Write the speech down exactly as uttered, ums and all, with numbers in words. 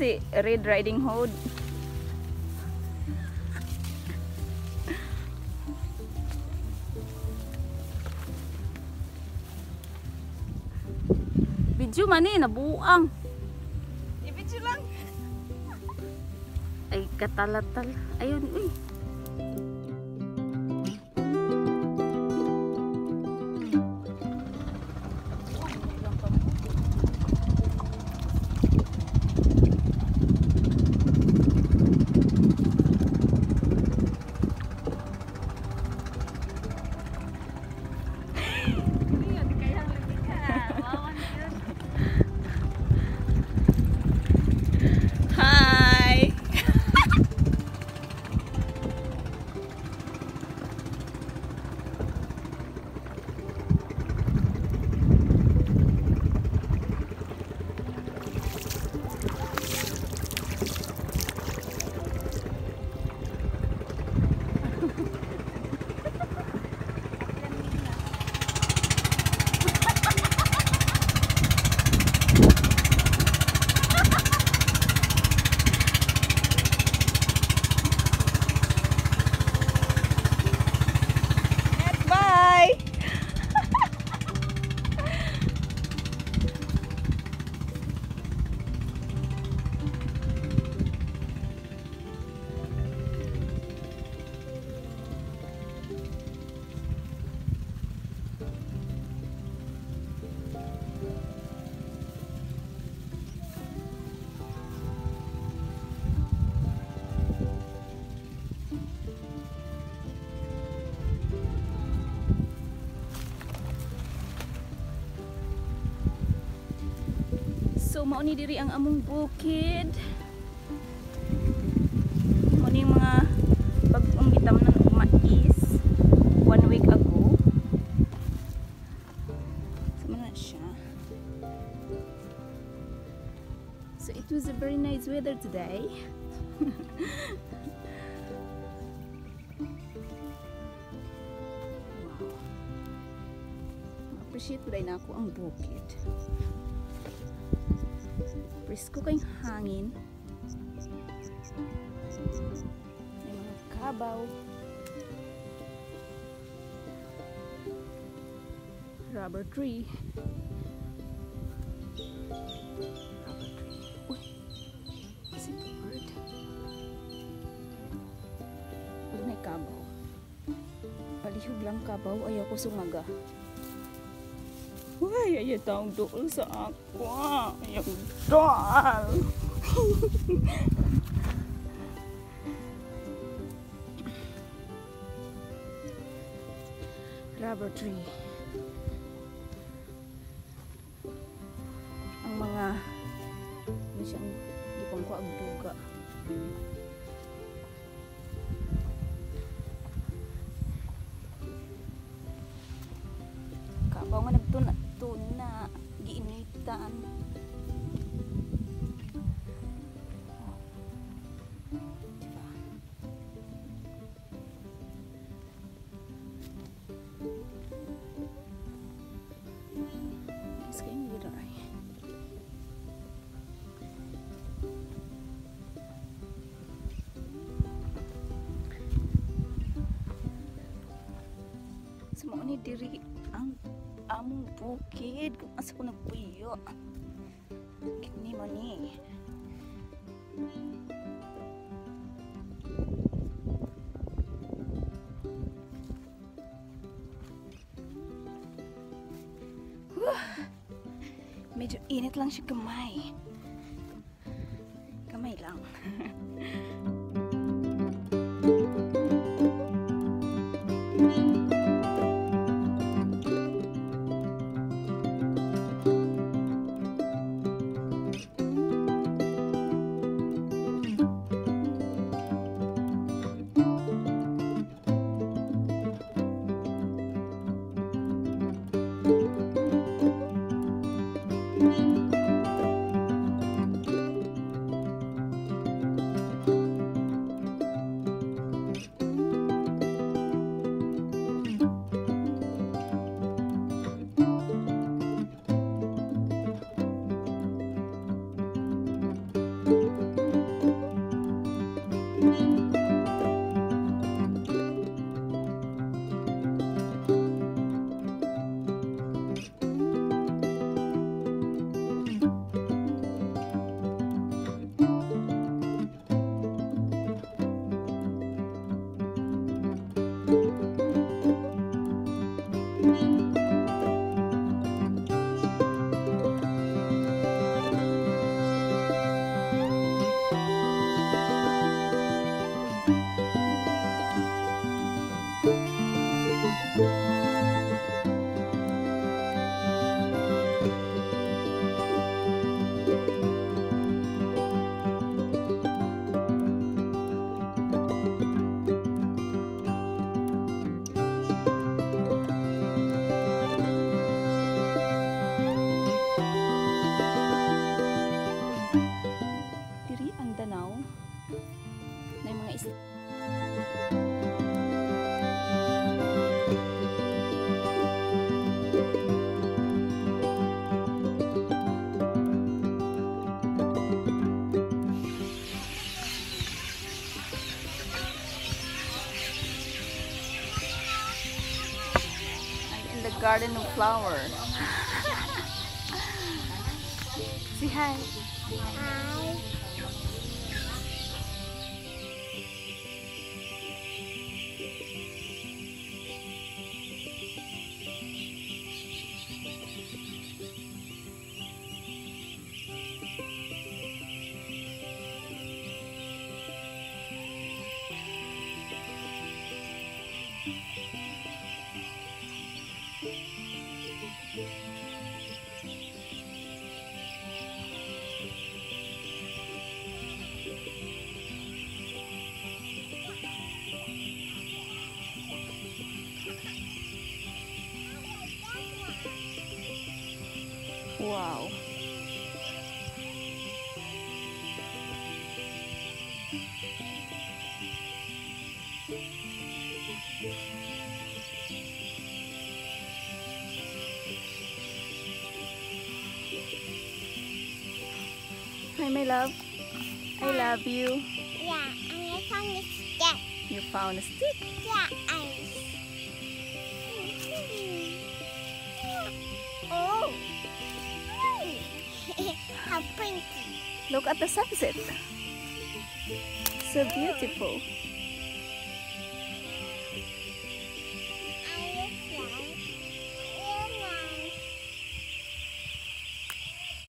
si Red Riding Hood. Video man eh, nabuang. I-video lang. Ay, katalatal. Ayun, uy. So mao ni diri ang among bukid. Mao ni mga bag-ong gitamnan og mais one week ago. Sama na siya. So it was a very nice weather today. Wow. Appreciate ko na ako ang bukid. Presko kayong hangin. May mga kabaw. Rubber tree. Rubber tree. Uy! Is it a bird? Uy, may kabaw. Palihog lang kabaw. Ayaw ko sumaga. Uy, ayaw taong dool sa aqua. Ayaw dool. Rubber tree. Ang mga ano siyang ipang ko ang duga. Kabaw nga nagtuna tuna giinitan. Diba? Mas kayong liray. Sumao ni diri ang among bukid kung asa ko nagpuyo. Kini mo ni. Medyo init lang siya kamay. Kamay lang. mga is I'm in the garden of flower. Say hi. Hi. Wow. Hi, my love. I love you. Yeah, and I found a stick. You found a stick. Yeah, I. Oh. How pretty. Look at the sunset. So beautiful.